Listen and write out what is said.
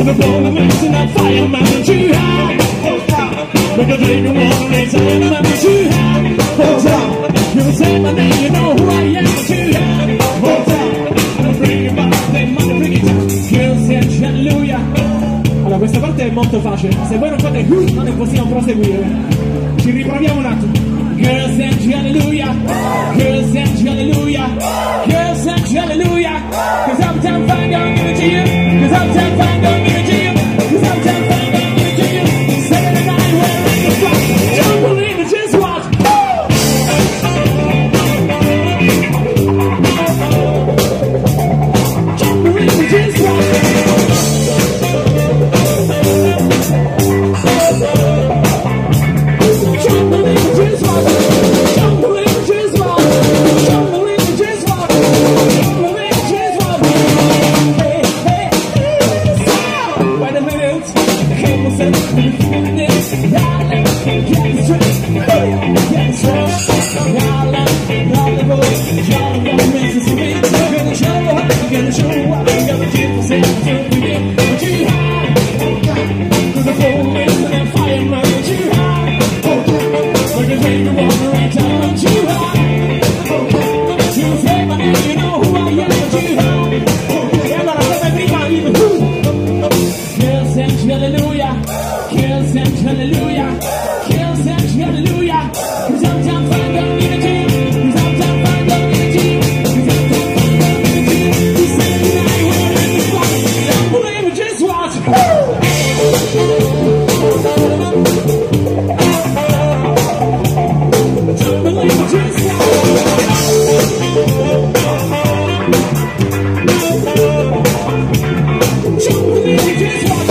the police and the fireman too high. Make a drink of water and say I'm too high. Hold up, you say my name, you know who I am too high. Hold up, I'm bringing back the money, bring it down. Girls and hallelujah. Allora questa parte è molto facile, se voi non fate non è possiamo proseguire. Ci riproviamo un attimo. Girls and hallelujah, girls and hallelujah, girls and hallelujah. Cause Uptown Funk don't give it to you, cause Uptown Funk don't give it to you, cause Uptown Funk don't give it to you. Saturday night we're in the front, don't believe it, just watch. Don't believe it, just watch. Just